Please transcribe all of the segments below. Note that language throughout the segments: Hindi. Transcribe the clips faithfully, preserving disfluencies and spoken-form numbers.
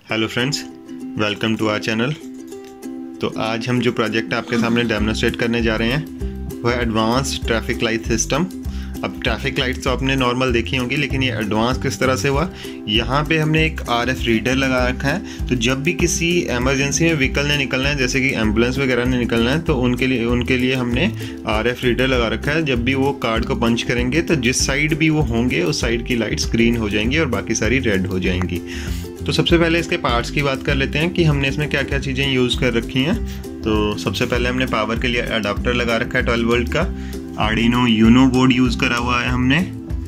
Hello friends, welcome to our channel. तो आज हम जो प्रोजेक्ट आपके सामने डेमोन्स्ट्रेट करने जा रहे हैं वह एडवांस ट्रैफिक लाइट सिस्टम। अब ट्रैफिक लाइट्स तो आपने नॉर्मल देखी होंगी, लेकिन ये एडवांस किस तरह से हुआ। यहाँ पे हमने एक आरएफ रीडर लगा रखा है, तो जब भी किसी एमरजेंसी में व्हीकल ने निकलना है, जैसे कि एम्बुलेंस वगैरह ने निकलना है, तो उनके लिए उनके लिए हमने आरएफ रीडर लगा रखा है। जब भी वो कार्ड को पंच करेंगे तो जिस साइड भी वो होंगे उस साइड की लाइट्स ग्रीन हो जाएंगी और बाकी सारी रेड हो जाएंगी। तो सबसे पहले इसके पार्ट्स की बात कर लेते हैं कि हमने इसमें क्या क्या चीज़ें यूज़ कर रखी हैं। तो सबसे पहले हमने पावर के लिए अडाप्टर लगा रखा है ट्वेल्व वोल्ट का। आर्डिनो यूनो बोर्ड यूज़ करा हुआ है हमने,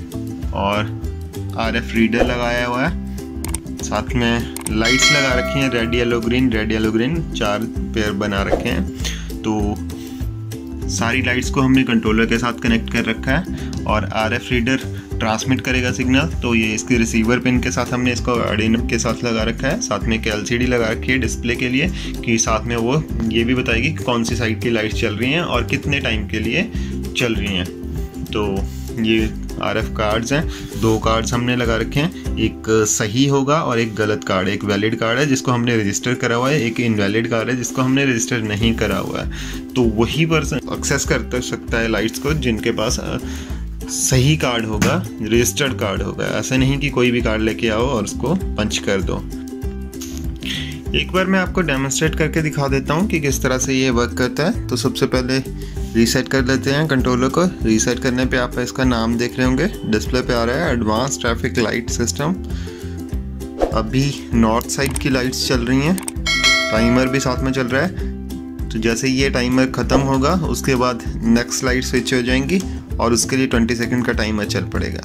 और आरएफ रीडर लगाया हुआ है। साथ में लाइट्स लगा रखी हैं, red yellow green, red yellow green, चार पेयर बना रखे हैं। तो सारी लाइट्स को हमने कंट्रोलर के साथ कनेक्ट कर रखा है, और आरएफ रीडर ट्रांसमिट करेगा सिग्नल, तो ये इसके रिसीवर पिन के साथ हमने इसको आर्डिनो के साथ लगा रखा है। साथ में एक एलसीडी लगा रखी है डिस्प्ले के लिए, कि साथ में वो ये भी बताएगी कि कौन सी साइड की लाइट्स चल रही हैं और कितने टाइम के लिए चल रही हैं। तो ये आरएफ कार्ड्स हैं, दो कार्ड्स हमने लगा रखे हैं, एक सही होगा और एक गलत कार्ड। एक वैलिड कार्ड है जिसको हमने रजिस्टर करा हुआ है, एक इनवैलिड कार्ड है जिसको हमने रजिस्टर नहीं करा हुआ है। तो वही पर्सन एक्सेस कर सकता है लाइट्स को जिनके पास सही कार्ड होगा, रजिस्टर्ड कार्ड होगा। ऐसा नहीं कि कोई भी कार्ड लेके आओ और उसको पंच कर दो। एक बार मैं आपको डेमोन्स्ट्रेट करके दिखा देता हूँ कि किस तरह से ये वर्क करता है। तो सबसे पहले रीसेट कर लेते हैं कंट्रोलर को। रीसेट करने पे आप इसका नाम देख रहे होंगे, डिस्प्ले पे आ रहा है एडवांस ट्रैफिक लाइट सिस्टम। अभी नॉर्थ साइड की लाइट्स चल रही हैं, टाइमर भी साथ में चल रहा है। तो जैसे ये टाइमर ख़त्म होगा उसके बाद नेक्स्ट लाइट स्विच हो जाएंगी और उसके लिए ट्वेंटी सेकंड का टाइमर चल पड़ेगा।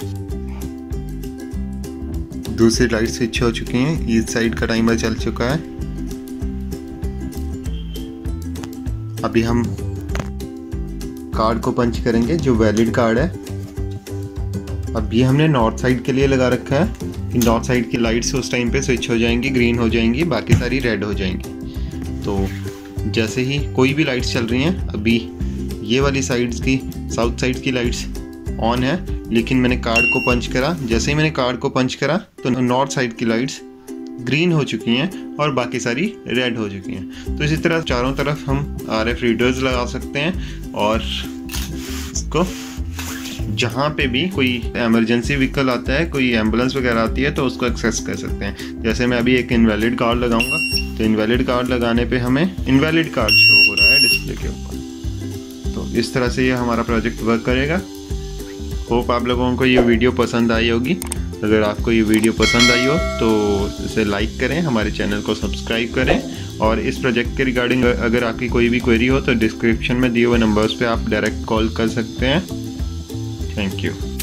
दूसरी लाइट स्विच हो चुकी हैं, ईस्ट साइड का टाइमर चल चुका है। अभी हम कार्ड को पंच करेंगे जो वैलिड कार्ड है। अब ये हमने नॉर्थ साइड के लिए लगा रखा है कि नॉर्थ साइड की लाइट्स उस टाइम पे स्विच हो जाएंगी, ग्रीन हो जाएंगी, बाकी सारी रेड हो जाएंगी। तो जैसे ही कोई भी लाइट्स चल रही हैं, अभी ये वाली साइड्स की, साउथ साइड की लाइट्स ऑन है, लेकिन मैंने कार्ड को पंच करा। जैसे ही मैंने कार्ड को पंच करा तो नॉर्थ साइड की लाइट्स ग्रीन हो चुकी हैं और बाकी सारी रेड हो चुकी हैं। तो इसी तरह चारों तरफ हम आरएफ रीडर्स लगा सकते हैं, और इसको जहाँ पे भी कोई इमरजेंसी व्हीकल आता है, कोई एम्बुलेंस वगैरह आती है, तो उसको एक्सेस कर सकते हैं। जैसे मैं अभी एक इनवैलिड कार्ड लगाऊंगा, तो इनवैलिड कार्ड लगाने पे हमें इनवैलिड कार्ड शो हो रहा है डिस्प्ले के ऊपर। तो इस तरह से ये हमारा प्रोजेक्ट वर्क करेगा। होप आप लोगों को ये वीडियो पसंद आई होगी। अगर आपको ये वीडियो पसंद आई हो तो इसे लाइक करें, हमारे चैनल को सब्सक्राइब करें, और इस प्रोजेक्ट के रिगार्डिंग अगर आपकी कोई भी क्वेरी हो तो डिस्क्रिप्शन में दिए हुए नंबर्स पे आप डायरेक्ट कॉल कर सकते हैं। Thank you.